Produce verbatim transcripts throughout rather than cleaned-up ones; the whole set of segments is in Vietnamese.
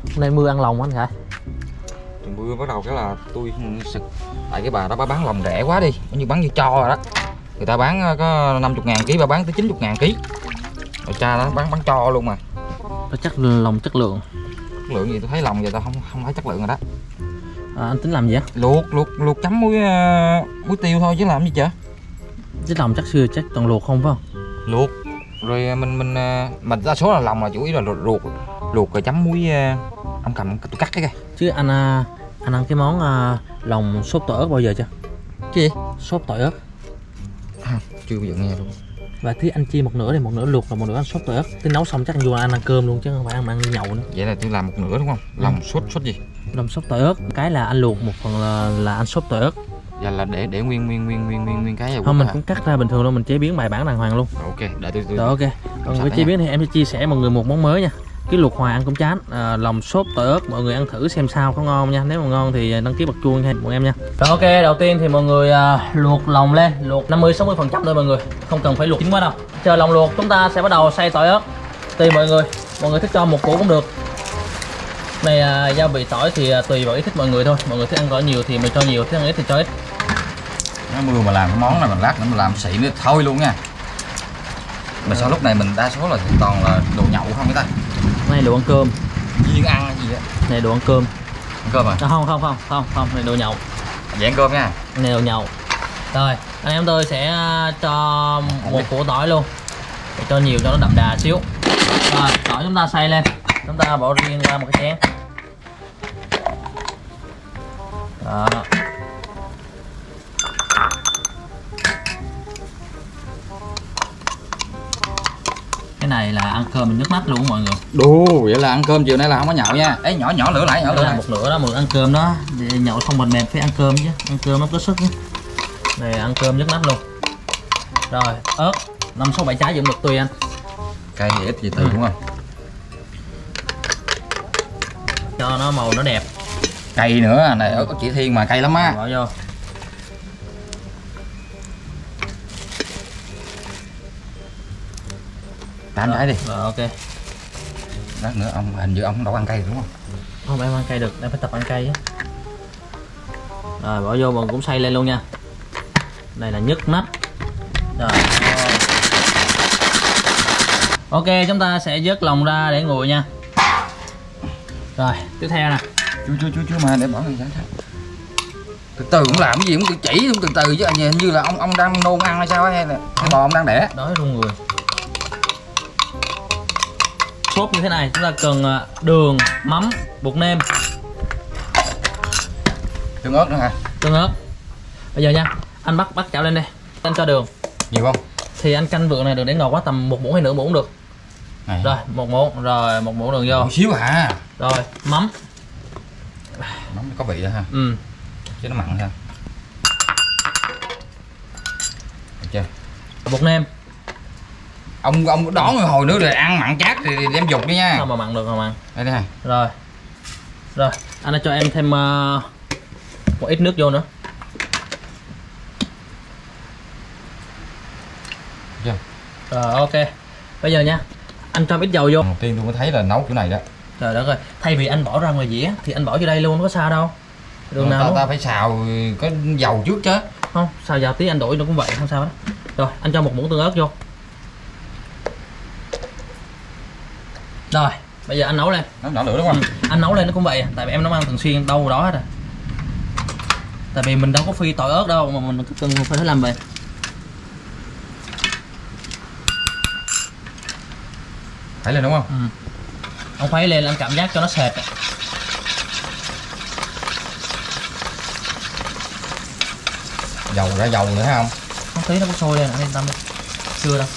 Hôm nay mưa ăn lòng anh Khải. Mưa bắt đầu cái là tôi sực. Tại cái bà đó bà bán lòng rẻ quá đi, như bán như cho rồi đó. Người ta bán có năm mươi ngàn ký, bà bán tới chín mươi ngàn ký. Rồi cha nó bán bán cho luôn mà. Nó chắc lòng chất lượng. Chất lượng gì tôi thấy lòng giờ tao không không thấy chất lượng rồi đó. À, anh tính làm gì á? Luộc luộc luộc chấm muối uh, muối tiêu thôi chứ làm gì chứ. Cái lòng chắc xưa chắc toàn luộc không phải không? Luộc. Rồi mình mình mình đa số là lòng là chủ yếu là luộc luộc rồi chấm muối uh, ông cầm tôi cắt cái kìa. Chứ anh anh ăn cái món uh, lòng sốt tỏi ớt bao giờ chưa? Cái gì? Sốt tỏi ớt. À, chưa bao giờ nghe luôn. Và thứ anh chia một nửa này, một nửa luộc và một nửa ăn sốt tỏi ớt. Tôi nấu xong chắc anh vô anh ăn cơm luôn chứ không phải ăn ăn nhậu nữa. Vậy là tôi làm một nửa đúng không? Ừ. Lòng sốt sốt gì? Lòng sốt tỏi ớt, cái là anh luộc, một phần là, là ăn sốt tỏi ớt. Dạ là để để nguyên nguyên nguyên nguyên nguyên nguyên cái. Không, mình cũng cắt ra bình thường luôn, mình chế biến bài bản đàng hoàng luôn. Ok, để tôi tôi. Rồi ok. Còn với chế biến thì em sẽ chia sẻ mọi người một món mới nha. Cái luộc hoài ăn cũng chán, à, lòng sốt tỏi ớt mọi người ăn thử xem sao có ngon nha. Nếu mà ngon thì đăng ký bật chuông nha mọi em nha. Rồi ok, đầu tiên thì mọi người à, luộc lòng lên, luộc năm mươi sáu mươi phần trăm thôi mọi người, không cần phải luộc chín quá đâu. Chờ lòng luộc chúng ta sẽ bắt đầu xay tỏi ớt. Tùy mọi người, mọi người thích cho một củ cũng được. Này à, gia vị tỏi thì à, tùy vào ý thích mọi người thôi. Mọi người thích ăn tỏi nhiều thì mình cho nhiều, thích ăn ít thì cho ít. Nó mưa mà làm cái món này mình lát nữa mình làm xịn nữa thôi luôn nha. Mà sao lúc này mình đa số là toàn là đồ nhậu không cái ta? Này đồ ăn cơm. Viên ăn hay gì á? Này đồ ăn cơm. Ăn cơm à? À, không không không không không, này đồ nhậu. Vậy ăn cơm nha. Này đồ nhậu. Rồi, anh em tôi sẽ cho một củ tỏi luôn. Để cho nhiều cho nó đậm đà xíu. Rồi, tỏi chúng ta xay lên. Chúng ta bỏ riêng ra một cái chén. Đó. Cái này là ăn cơm mình nước mắt luôn mọi người. Đù, vậy là ăn cơm chiều nay là không có nhậu nha. Ấy nhỏ nhỏ lửa lại, nhỏ lửa lại. Một nửa đó, mình ăn cơm đó. Để nhậu không mệt mệt phải ăn cơm chứ. Ăn cơm nó có sức chứ. Này ăn cơm nước mắt luôn. Rồi, ớt năm sáu bảy trái cũng được tùy anh. Cay thì ít gì tùy ừ. đúng không? Cho nó màu nó đẹp. Cay nữa, này ớt chỉ thiên mà cay lắm á. Bỏ vô. tám trái đi. Rồi ok. Lát nữa ông hình như ông đâu ăn cay đúng không? Không, em ăn cay được, em phải tập ăn cay á. Rồi bỏ vô mình cũng xay lên luôn nha. Đây là nhức nách. Rồi. Ok, chúng ta sẽ vớt lòng ra để nguội nha. Rồi, tiếp theo nè. Chú chú chú chú mà để bỏ này ra. Từ từ cũng làm cái gì cũng tự chỉ cũng từ từ chứ hình như là ông ông đang nôn ăn hay sao ấy, hay là cái bò ông đang đẻ. Đói luôn người. Sốt như thế này chúng ta cần đường, mắm, bột nêm, tương ớt nữa hả? Tương ớt. Bây giờ nha, anh bắt bắt chảo lên đây. Anh cho đường. Nhiều không? Thì anh canh vượng này đừng để ngọt quá, tầm một muỗng hay nửa muỗng được. Này. Rồi, một muỗng, rồi một muỗng đường vô. Một xíu hả? Rồi, mắm. Mắm có vị đó ha. Ừ. Chứ nó mặn ha. Được chưa? Bột nêm. Ông ông đón người hồi nữa rồi ăn mặn chát thì đem dục đi nha. Sao mà mặn được không ăn? Đây đây. Rồi. Rồi, anh đã cho em thêm uh, một ít nước vô nữa. Chưa? Rồi ok. Bây giờ nha, anh cho ít dầu vô. Đầu tiên tôi mới thấy là nấu kiểu này đó. Trời đất ơi, thay vì anh bỏ ra ngoài dĩa thì anh bỏ vô đây luôn, có sao đâu. Đường nào ta, ta phải xào có dầu trước chứ. Không, xào dầu tí anh đổi nó cũng vậy, không sao đó. Rồi, anh cho một muỗng tương ớt vô. Rồi, bây giờ anh nấu lên. Nó nở lửa đúng không? Ừ, anh nấu lên nó cũng vậy, tại vì em nấu ăn thường xuyên đâu đó hết rồi. Tại vì mình đâu có phi tỏi ớt đâu mà mình cần phải làm vậy. Phải lên đúng không? Ừ. Ông khuấy lên anh cảm giác cho nó sệt. Dầu ra dầu nữa thấy không? Không thấy nó có sôi lên, anh yên tâm đi. Chưa đâu.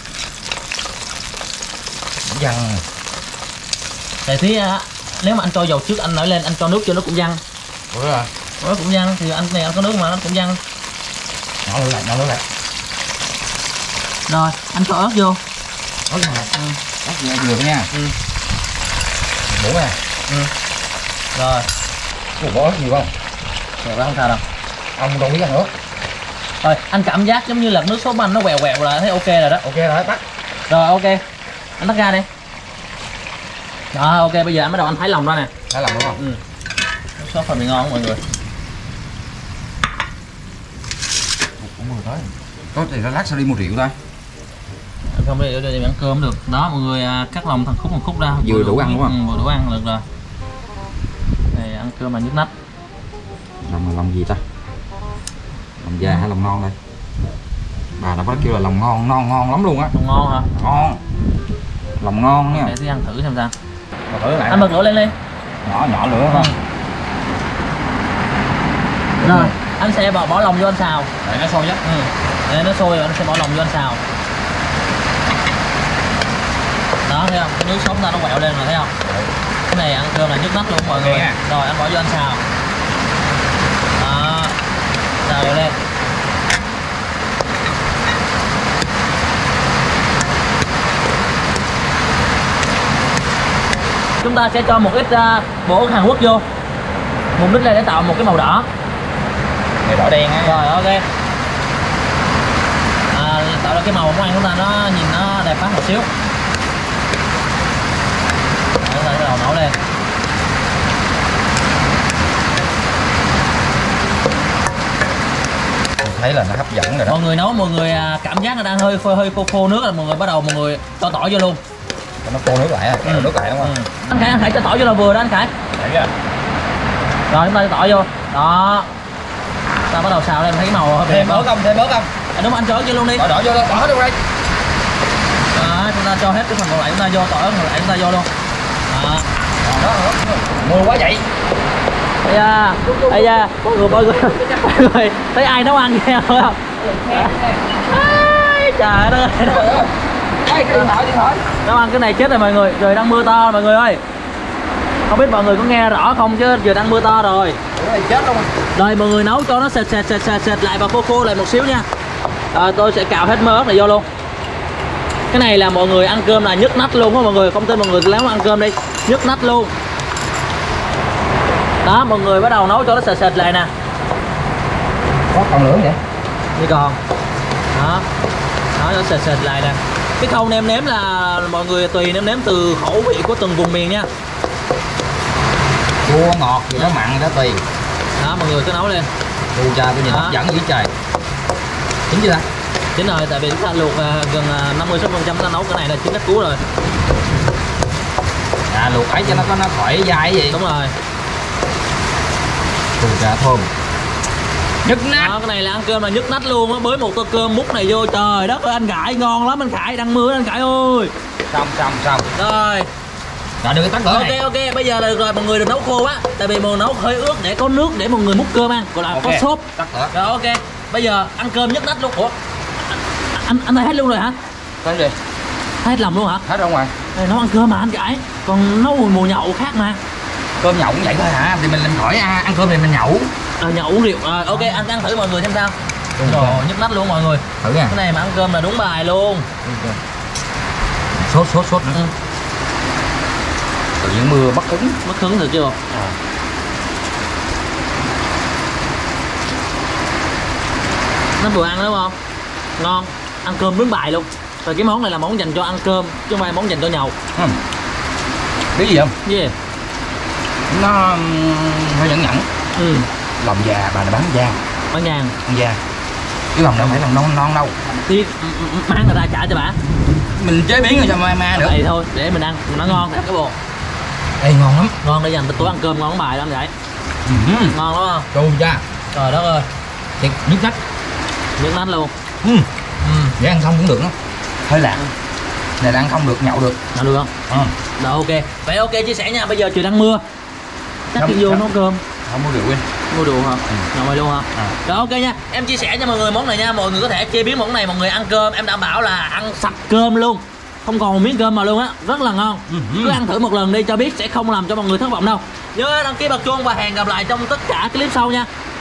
Văng. Tại thế nếu mà anh cho dầu trước anh nổi lên anh cho nước cho nó cũng văng. Ủa rồi. Nó cũng văng thì anh này anh có nước mà nó cũng văng. Nhỏ lửa lại, nhỏ lửa lại. Rồi, anh cho ớt vô. Ớt hả? Ừ. Ớt nhẹ vừa nha. Ừ. Đủ nè. Ừ. Rồi. Ủa, có ớt nhiều không? Rồi đó không sao đâu. Ông đâu biết ăn ớt. Rồi, anh cảm giác giống như là nước sốt banh nó quẹo quẹo là thấy ok rồi đó. Ok rồi, tắt. Rồi ok. Anh tắt ga đi. Đó, ok, bây giờ anh bắt đầu anh thái lòng ra nè. Thái lòng đúng không? Ừ. Sốt phần mì ngon mọi người. Cũng mười tới. Có thì lát sao đi mua rượu ta? Không đi để ăn cơm được. Đó mọi người cắt lòng thằng khúc một khúc ra. Vừa đủ ăn đúng không? Ừ, vừa đủ ăn được rồi. Này ăn cơm mà nhức nách. Lòng là lòng gì ta? Lòng già hay lòng non đây? Bà đã có kêu là lòng ngon, non ngon lắm luôn á. Lòng ngon hả? Ngon. Lòng ngon nha. Để thử ăn thử xem sao. Thử lại. Anh bật lửa lên đi. Nhỏ nhỏ lửa không? Rồi, anh sẽ bỏ bỏ lòng vô anh xào. Để nó sôi nhé. Ừ. Để nó sôi rồi anh sẽ bỏ lòng vô anh xào. Đó thấy không? Cái nước sốt ta nó quẹo lên rồi thấy không? Cái này ăn cơm là nhức nách luôn mọi người. À. Rồi anh bỏ vô anh xào. Đó. Xào đều lên. Chúng ta sẽ cho một ít uh, bột Hàn Quốc vô. Mục đích là để tạo một cái màu đỏ. Này đỏ đen á. Rồi ok. À, tạo ra cái màu món ăn chúng ta nó nhìn nó đẹp mắt một xíu. Chúng ta bắt đầu nấu lên. Thấy là nó hấp dẫn rồi đó. Mọi người nấu mọi người cảm giác là đang hơi hơi, hơi khô khô nước là mọi người bắt đầu mọi người cho tỏi vô luôn. Nó khô nước lại, ừ. nước lại đúng không? Ừ. Anh Khải, anh Khải cho tỏi vô là vừa đó anh Khải. Rồi. Rồi chúng ta cho tỏi vô. Đó. Ta bắt đầu xào lên thấy cái màu Thêm bớt không? Thêm bớt không? À, đúng anh cho vô luôn đi. Đỏ đỏ vô luôn, đỏ vô đây. Đó, chúng ta cho hết cái phần còn lại chúng ta vô, tỏi còn lại chúng ta vô luôn. Đó. Đó, mưa quá vậy. Đây da, đây da, mọi người mọi người, mọi người thấy ai nấu ăn nghe không? Trời ơi, cái điện thoại, điện thoại. nấu ăn cái này chết rồi mọi người, trời đang mưa to mọi người ơi. Không biết mọi người có nghe rõ không chứ giờ đang mưa to rồi. Chết luôn. Rồi mọi người nấu cho nó sệt sệt sệt sệt sệt lại và khô khô lại một xíu nha. À, tôi sẽ cạo hết mớ ớt này vô luôn. Cái này là mọi người ăn cơm là nhức nách luôn á mọi người, không tin mọi người lấy ăn cơm đi, nhức nách luôn. Đó mọi người bắt đầu nấu cho nó sệt sệt lại nè. Có còn lửa vậy? Đi còn. Đó. Đó nó sệt sệt lại nè. Cái khâu nêm nếm là mọi người tùy nêm nếm từ khẩu vị của từng vùng miền nha. Chua ngọt gì đó mặn đó tùy. Đó mọi người cứ nấu lên. Chua cha tôi nhìn hấp dẫn dữ trời. Chín chưa ta? Chín rồi, tại vì chúng ta luộc uh, gần uh, năm mươi sáu mươi phần trăm ta nấu cái này là chín đất cú rồi. À luộc ấy cho nó có nó khỏi dai gì. Đúng rồi. Chua cha thơm. Nhức nách. Đó, cái này là ăn cơm là nhức nách luôn á, bới một tô cơm múc này vô, trời đất ơi anh Khải ngon lắm anh Khải, đang mưa anh Khải ơi. Xong xong xong. Rồi. Rồi được tắt lửa Ok này. ok, bây giờ là được rồi, mọi người đừng nấu khô quá, tại vì mọi nấu hơi ướt để có nước để mọi người múc cơm ăn, gọi là okay. Có xốp. Tắt lửa. Rồi ok, bây giờ ăn cơm nhức nách luôn. Ủa? Anh anh thấy hết luôn rồi hả? Cái gì? Thấy hết lòng luôn hả? Hết rồi ngoài. Này nấu ăn cơm mà anh Khải, còn nấu mùi mùa nhậu khác mà. Cơm nhậu cũng vậy thôi hả? Thì mình làm khỏi ăn cơm thì mình nhậu. À, nhậu uống rượu. À, ok anh ăn thử mọi người xem sao. Rồi nhức nách luôn mọi người. Thử nha. Cái này mà ăn cơm là đúng bài luôn. Sốt sốt sốt nữa. Ừ. Tự nhiên mưa mất hứng. Mất hứng được chưa? À. Nó vừa ăn đúng không? Ngon. Ăn cơm đúng bài luôn. Rồi cái món này là món dành cho ăn cơm chứ không phải món dành cho nhậu. Ừ. Biết gì không? Gì? Yeah. Nó hơi nhẫn nhẫn. Ừ. Lòng già bà này bán da. Bán nhàn. Bán da. Cái lòng đâu phải lòng non non đâu. Thì mang người ta trả cho bà. Mình chế biến rồi cho mai ma được. Vậy thôi, để mình ăn, nó ngon đẹp cái bồ. Ê ngon lắm. Ngon để dành tối ăn cơm ngon lắm bài đó anh vậy. Ừ. Ngon đúng không? Chua cha. Trời đất ơi. Thiệt nhức nách. Nhức nách luôn. Ừ. Ừ. Để ăn không cũng được đó. Hơi lạ. Này là ăn không được, nhậu được. Nhậu được không? Ừ. Rồi ok. Vậy ok chia sẻ nha, bây giờ trời đang mưa. Chắc đi vô nấu cơm. Không mua rượu đi. Mua rượu hả? Ừ. Nhậu mày luôn hả? À. Rồi ok nha, em chia sẻ cho mọi người món này nha, mọi người có thể chế biến món này, mọi người ăn cơm, em đảm bảo là ăn sạch cơm luôn. Không còn một miếng cơm mà luôn á, rất là ngon. Ừ. Cứ ăn thử một lần đi cho biết, sẽ không làm cho mọi người thất vọng đâu. Nhớ đăng ký bật chuông và hẹn gặp lại trong tất cả clip sau nha.